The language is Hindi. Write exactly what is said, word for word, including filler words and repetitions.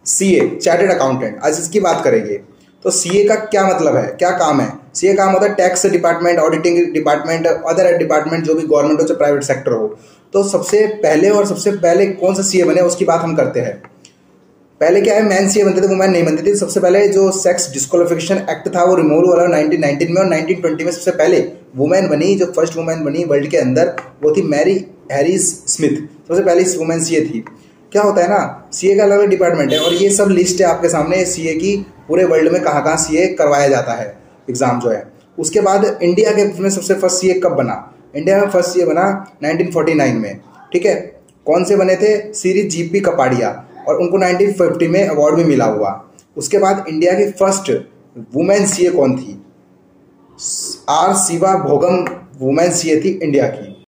सीए चार्टर्ड अकाउंटेंट, आज इसकी बात करेंगे। तो सीए का क्या मतलब है, क्या काम है? सीए काम होता है tax department, auditing department, other department जो भी गवर्नमेंट हो चाहे प्राइवेट सेक्टर हो। तो सबसे पहले और सबसे पहले कौन सा सीए बने उसकी बात हम करते हैं। पहले क्या है, मैन सीए बनते थे, वुमेन नहीं बनती थी। सबसे पहले जो सेक्स डिस्क्वालिफिकेशन एक्ट था वो रिमूव हुआ नाइनटीन नाइनटीन में, और नाइनटीन ट्वेंटी में सबसे पहले वुमेन बनी, जो फर्स्ट वुमेन बनी वर्ल्ड के अंदर वो थी मैरी हैरिस स्मिथ, सबसे पहली वुमेन सीए थी। क्या होता है ना, सीए का अलग डिपार्टमेंट है, और ये सब लिस्ट है आपके सामने सीए की, पूरे वर्ल्ड में कहाँ कहाँ सीए करवाया जाता है एग्जाम जो है। उसके बाद इंडिया के में सबसे फर्स्ट सीए कब बना? इंडिया में फर्स्ट सीए बना नाइनटीन फोर्टी नाइन में, ठीक है। कौन से बने थे? श्री जीपी कपाड़िया, और उनको नाइनटीन फिफ्टी में अवार्ड भी मिला हुआ। उसके बाद इंडिया की फर्स्ट वुमेन सीए कौन थी? R Shiva Bhogam women CA थी इंडिया की।